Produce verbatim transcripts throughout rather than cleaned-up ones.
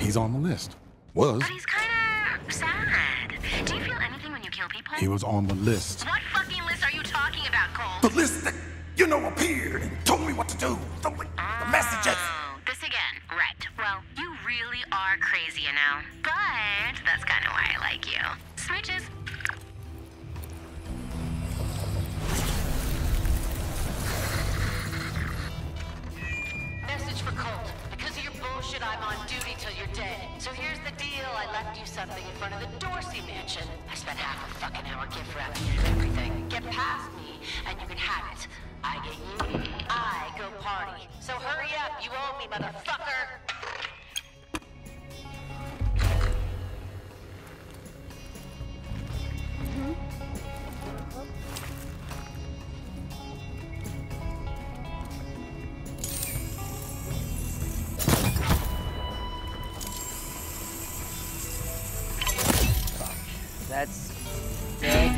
He's on the list. Was. But he's kind of sad. Do you feel anything when you kill people? He was on the list. What fucking list are you talking about, Cole? The list that, you know, appeared and told me what to do. The, the messages. Oh, this again. Right. Well, you really are crazy, you know. But that's kind of why I like you. Smooches. Message for Colt. Because of your bullshit, I'm on duty till you're dead. So here's the deal. I left you something in front of the Dorsey mansion. I spent half a fucking hour gift wrapping it and everything. Get past me, and you can have it. I get you, I go party. So hurry up, you owe me, motherfucker! That's dead.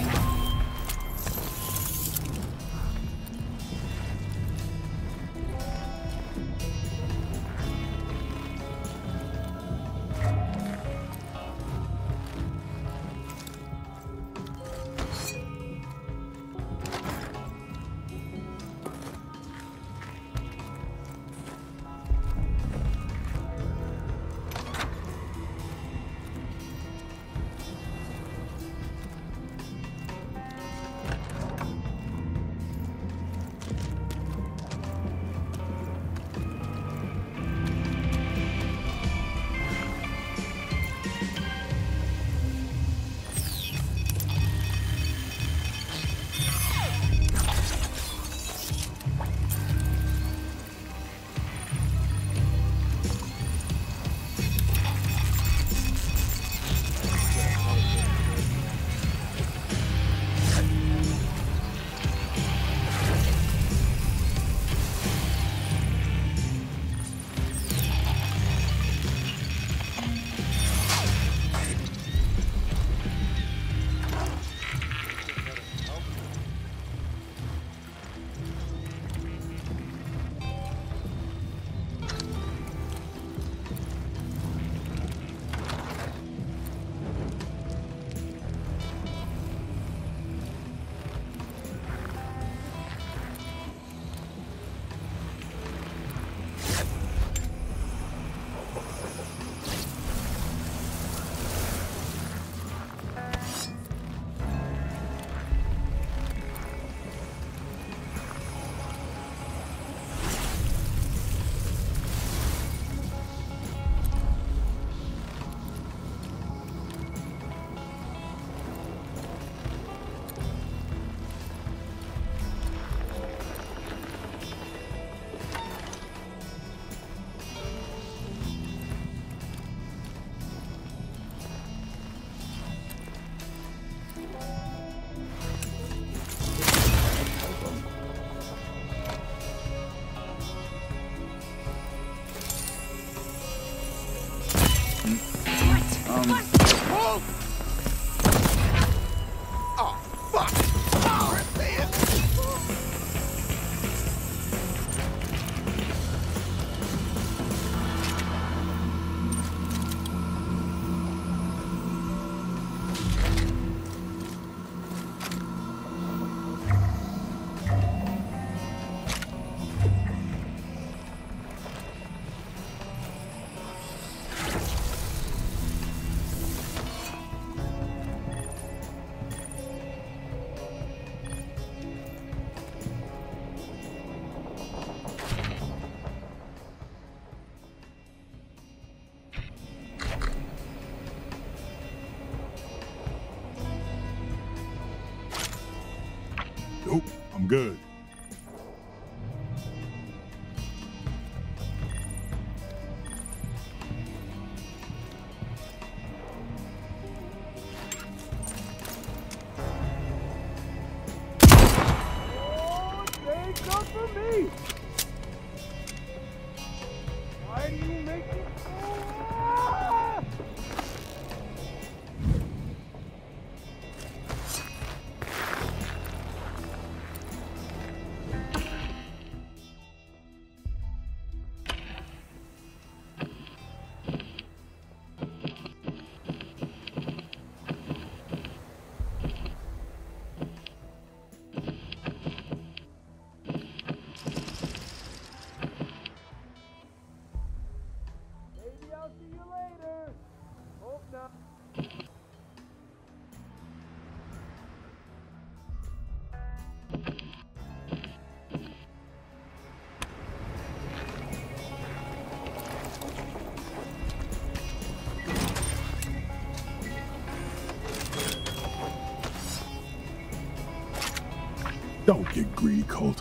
Nope, I'm good. Oh, they come for me! Why do you make it so hard? Don't get greedy, Colt.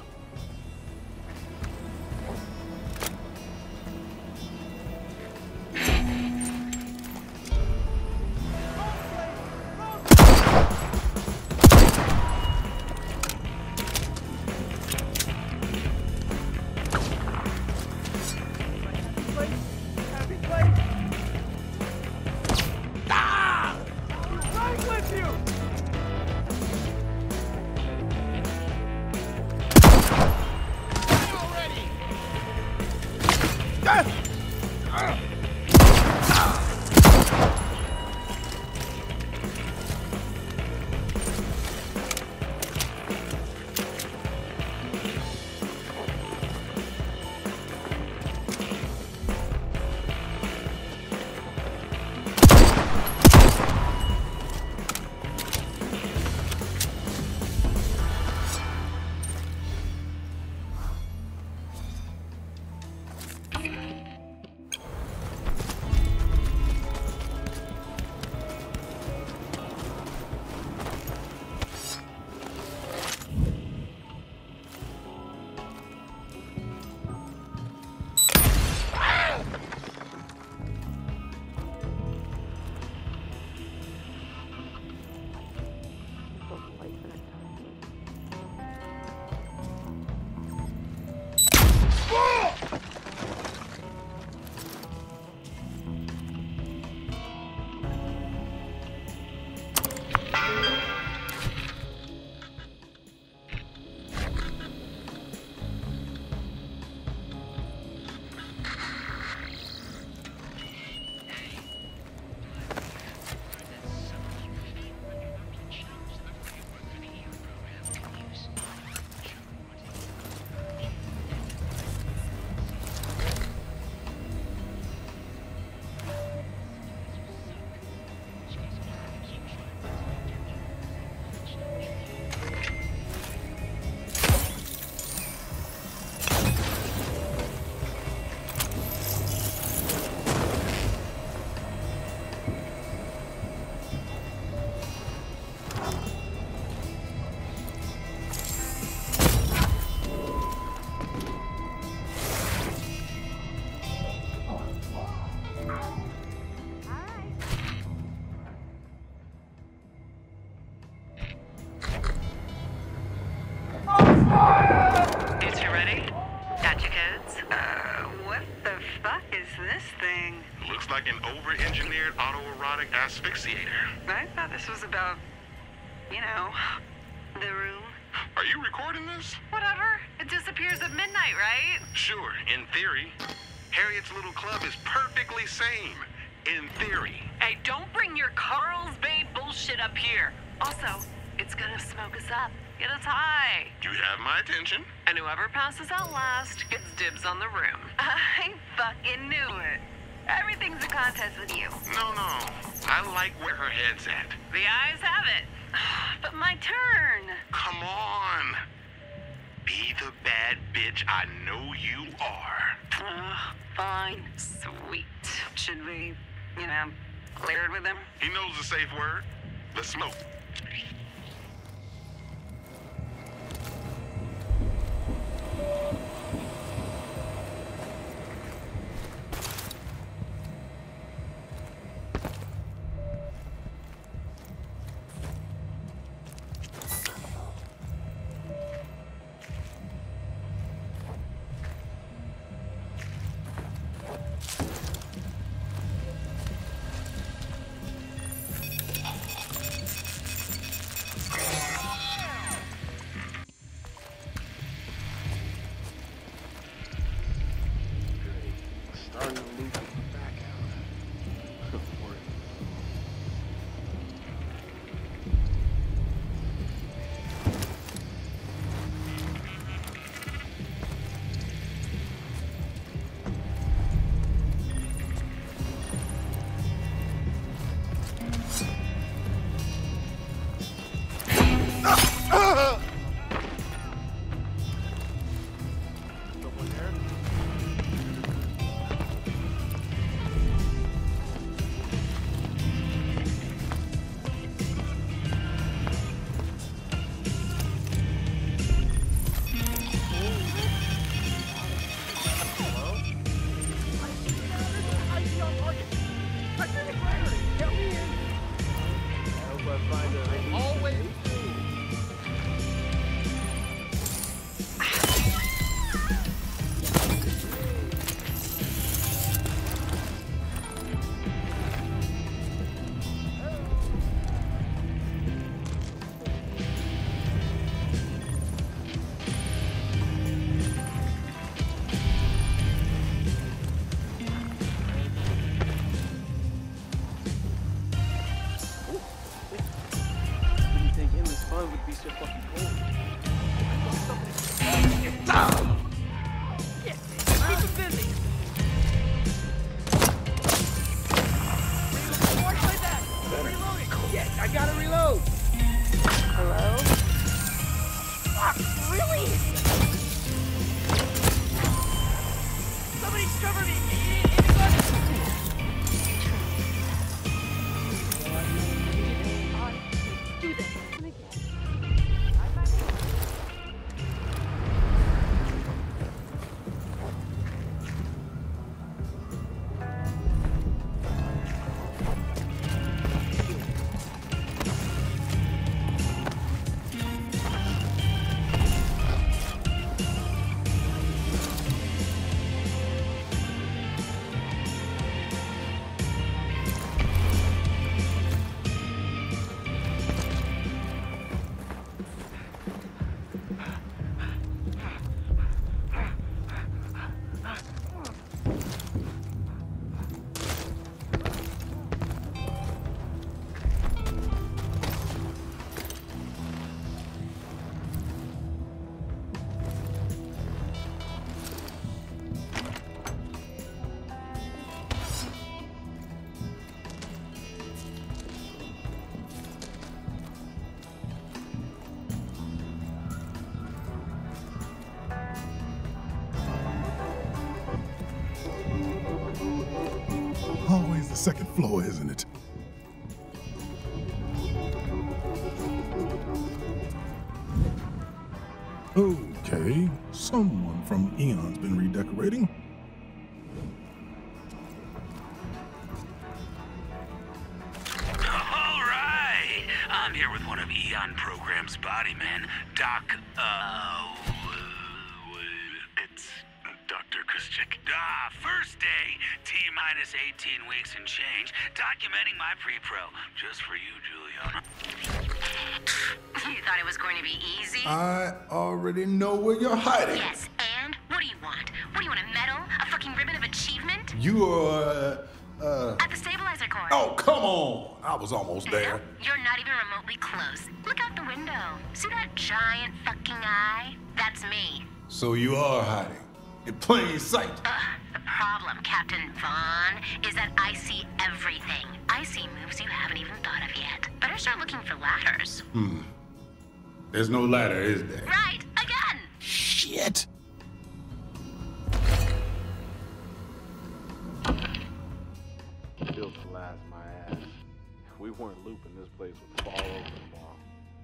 Like an over-engineered autoerotic asphyxiator. I thought this was about, you know, the room. Are you recording this? Whatever. It disappears at midnight, right? Sure, in theory. Harriet's little club is perfectly sane. In theory. Hey, don't bring your Carlsbad bullshit up here. Also, it's gonna smoke us up. Get us high. You have my attention. And whoever passes out last gets dibs on the room. I fucking knew it. Everything's a contest with you. No, no. I like where her head's at. The eyes have it. But my turn. Come on. Be the bad bitch I know you are. Uh, fine. Sweet. Should we, you know, clear it with him? He knows the safe word. Let's smoke. so fucking cold. Shit, keep him busy. Watch like that. Reloading. Shit, I gotta reload. Hello? Fuck, really? Somebody cover me. Anybody? Do this. Always the second floor, isn't it? Okay, someone from Eon's been redecorating. All right, I'm here with one of Eon Program's body men, Doc, uh, it's Doctor Kuschik. Ah, first day, T minus eighteen weeks and change, documenting my pre-pro, just for you, Juliana. You thought it was going to be easy? I already know where you're hiding. Yes, and what do you want? What do you want, a medal? A fucking ribbon of achievement? You are, uh... At the stabilizer core. Oh, come on! I was almost there. Nope, you're not even remotely close. Look out the window. See that giant fucking eye? That's me. So you are hiding. In plain sight. Ugh, the problem, Captain Vaughn, is that I see everything. I see moves you haven't even thought of yet. Better start looking for ladders. Hmm. There's no ladder, is there? Right, again! Shit! Built to last my ass. If we weren't looping, this place would fall over tomorrow.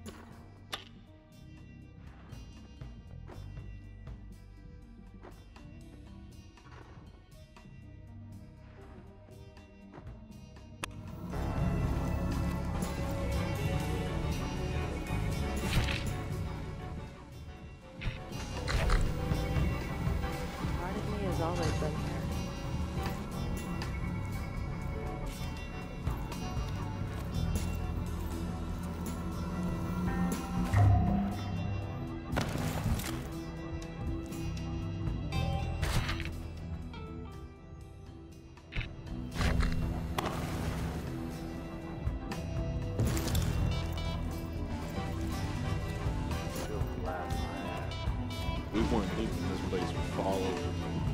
Part of me has always been here. Built to last my ass. If we weren't looping, this place would fall over.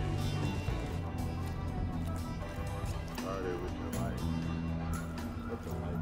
Started with your life. What's a life?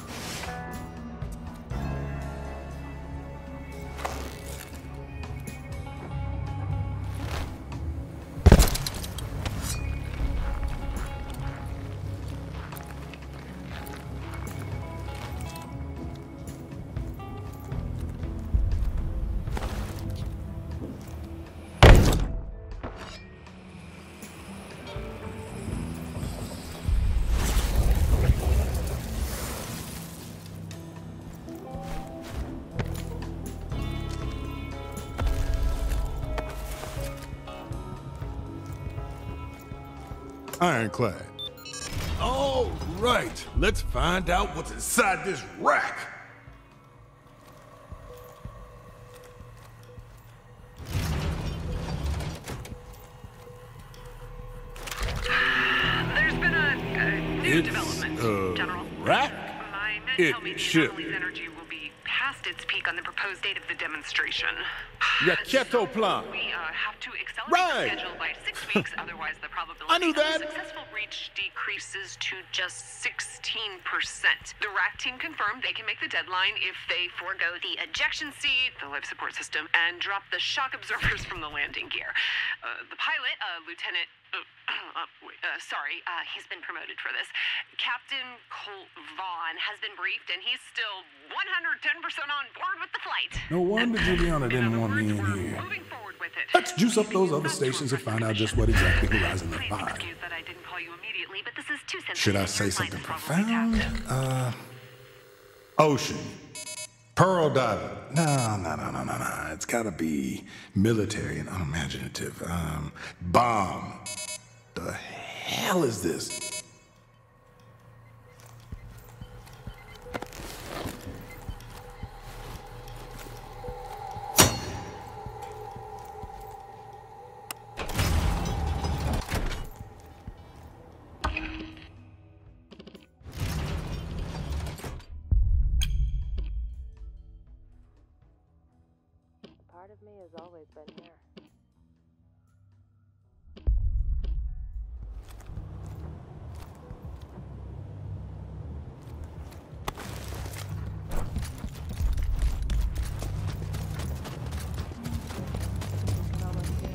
Ironclad. All right, let's find out what's inside this rack. There's been a, a new It's development, a General. rack? My men It tell me the should anomaly's be. energy will be past its peak on the proposed date of the demonstration. Raqueto plan. We uh, have to accelerate Right. the schedule by six weeks, otherwise the probability I knew of that. a successful breach decreases to just sixteen percent. The R A C team confirmed they can make the deadline if they forego the ejection seat, the life support system, and drop the shock absorbers from the landing gear. Uh, the pilot, uh, Lieutenant... Uh, uh, wait, uh, sorry, uh, he's been promoted for this. Captain Colt Vaughn has been briefed, and he's still one hundred ten percent on board with the flight. No wonder Juliana In didn't other want me words, in we're here. moving forward with it. Let's juice up those other stations and find out just what exactly Horizon left Please behind. excuse that I didn't call you immediately, but this is too sensitive. Should I and say your something mind is probably profound? tapped. Uh, ocean. Pearl diving. No, no, no, no, no, no. It's gotta be military and unimaginative. Um, bomb. The hell is this? Part of me has always been here. It's almost here.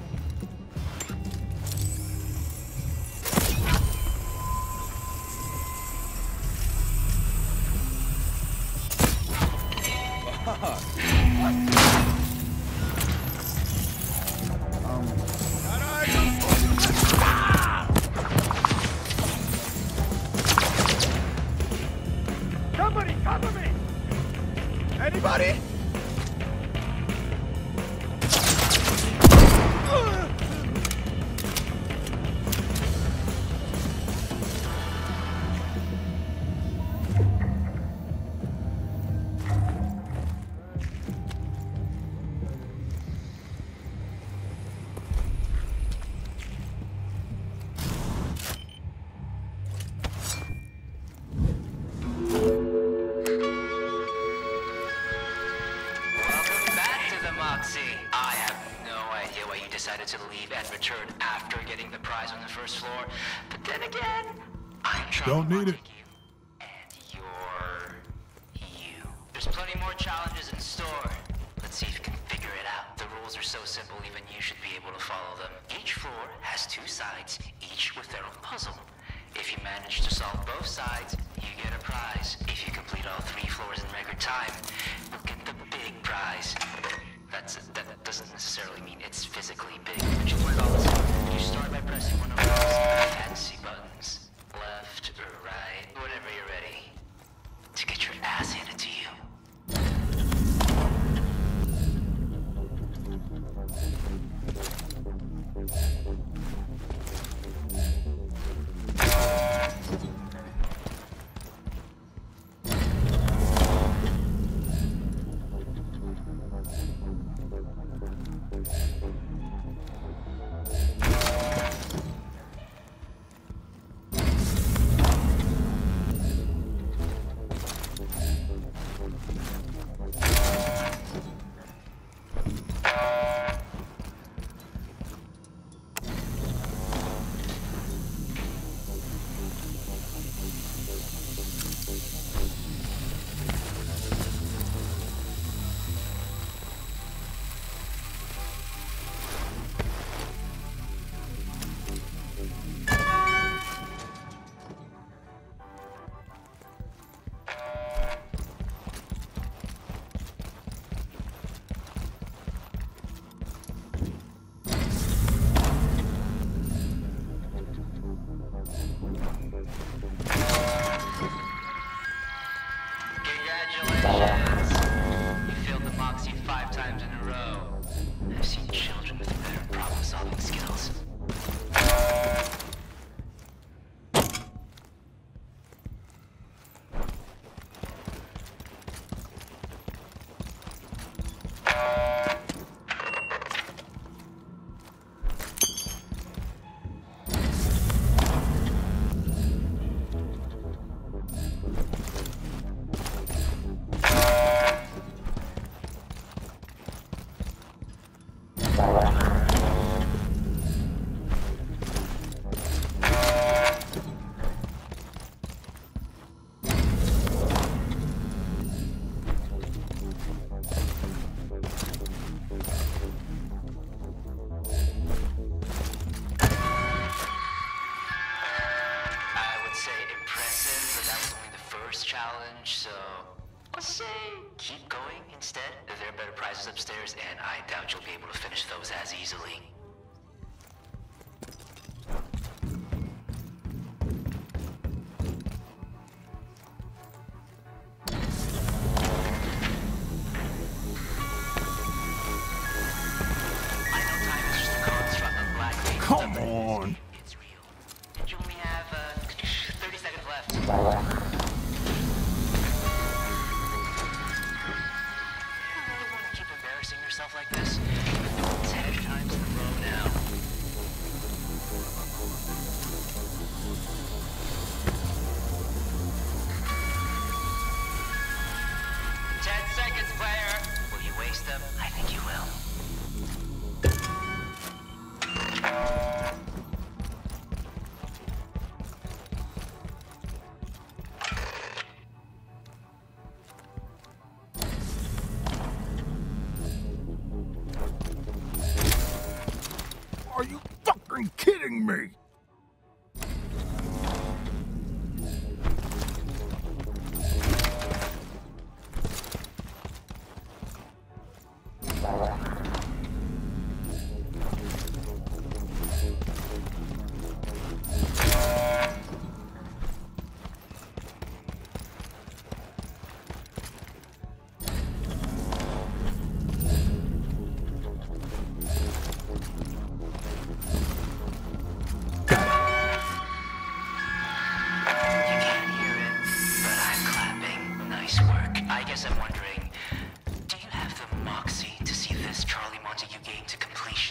Somebody cover me! Anybody? Welcome back to the Moxie. I have no idea why you decided to leave and return after getting the prize on the first floor. But then again, I'm trying Don't to need it. take you, and you're you. There's plenty more challenges in store. Let's see if you can figure it out. The rules are so simple, even you should be able to follow them. Each floor has two sides, each with their own puzzle. If you manage to solve both sides, you get a prize. If you complete all three floors in record time, you'll get the big prize. That's that doesn't necessarily mean it's physically big, but you'll learn all this. You start by pressing one of those fancy buttons, left or right, whenever you're ready, to get your ass handed to you. Congratulations! You failed the Moxie five times in a row. I've seen children with better problem-solving skills. challenge, so let's say keep going instead. There are better prizes upstairs, and I doubt you'll be able to finish those as easily. Come on. It's real. And you only have uh, thirty seconds left. You really want to keep embarrassing yourself like this? Ten times in a row now. Ten seconds, player. Will you waste them? I think you will. Are you fucking kidding me? I'm wondering, do you have the moxie to see this Charlie Montague game to completion?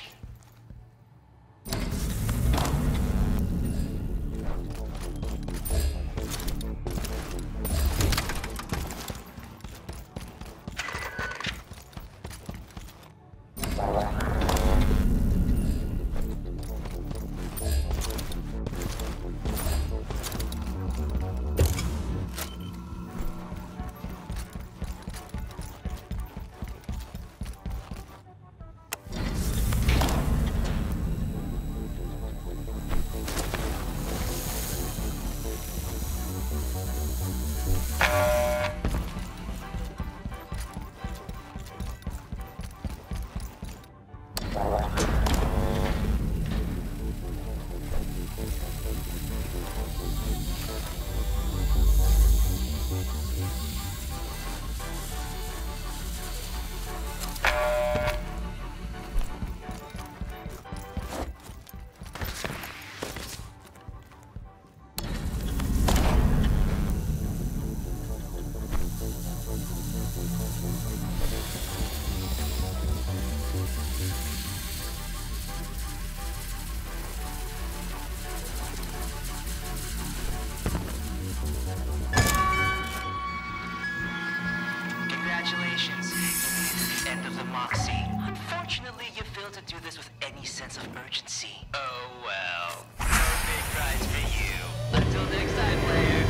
Congratulations, you made it to the end of the Moxie. Unfortunately, you failed to do this with any sense of urgency. Oh well, no big prize for you. Until next time, player.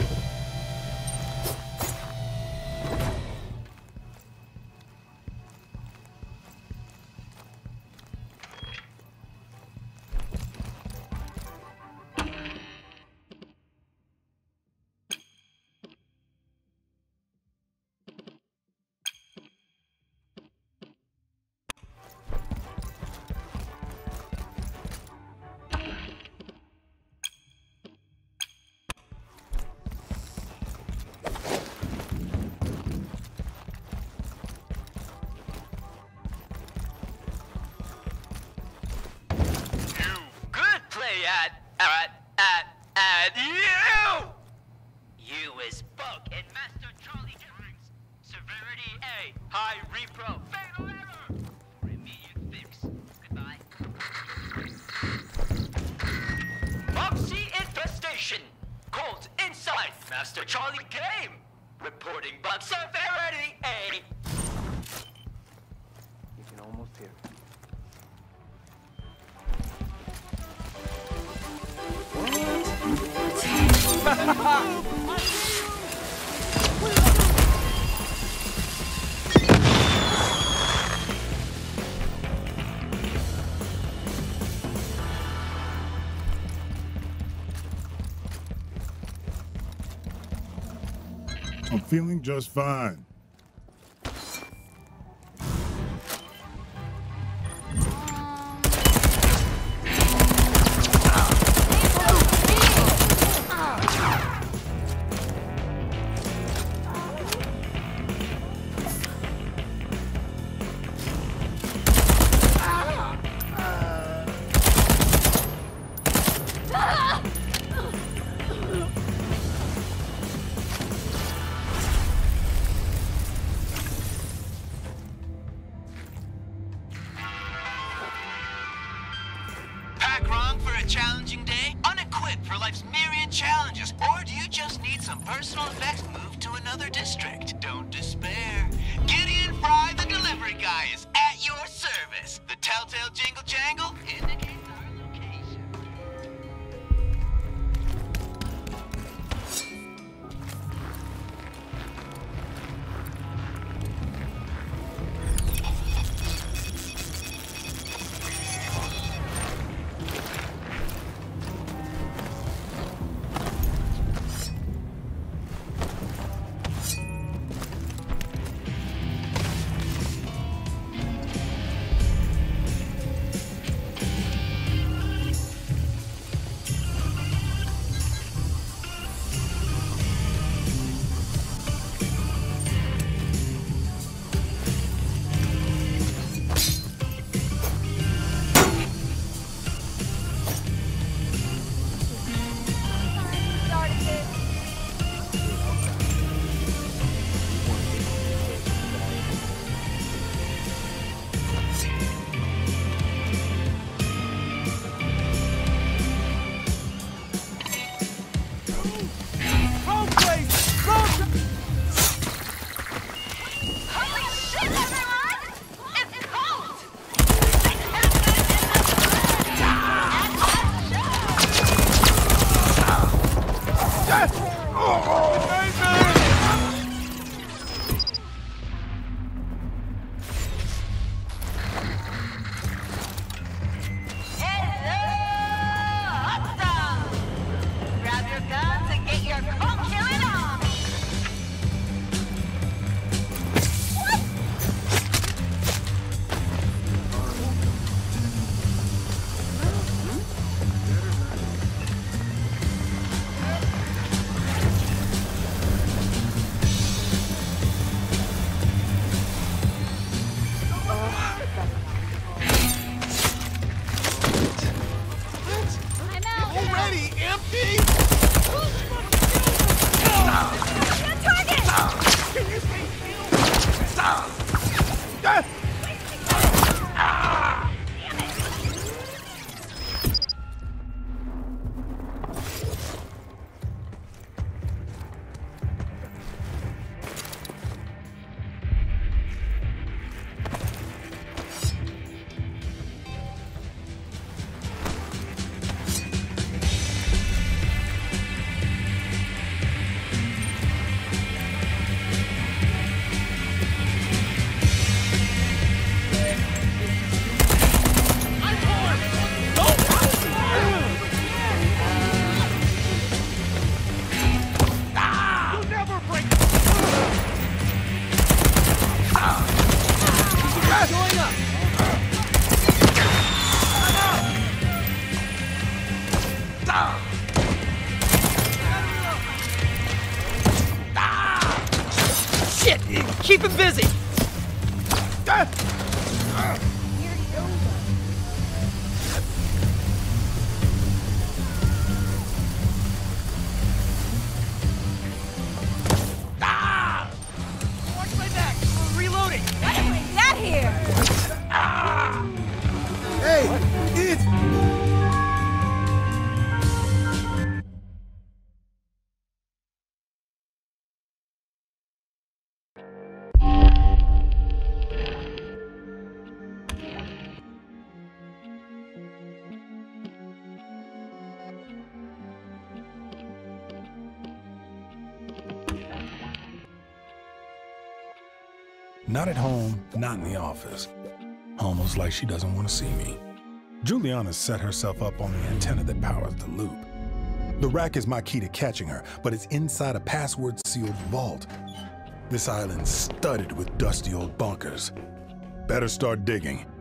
At, at, at, at you! You is Bug and Master Charlie Jones. Severity A, high repro, fatal error! Immediate fix. Goodbye. Moxie infestation! Cold inside, Master Charlie game! Reporting bug severity A! You can almost hear it. feeling just fine. Pack wrong for a challenging day? Unequipped for life's myriad challenges? Or do you just need some personal effects moved to another district? Don't despair. Gideon Fry, the delivery guy, is at your service. The telltale jingle jangle indicates our location. Shit! Keep him busy! Watch my back! We're reloading! How did we get here? Hey! It's... Not at home, not in the office. Almost like she doesn't want to see me. Juliana's set herself up on the antenna that powers the loop. The rack is my key to catching her, but it's inside a password-sealed vault. This island's studded with dusty old bunkers. Better start digging.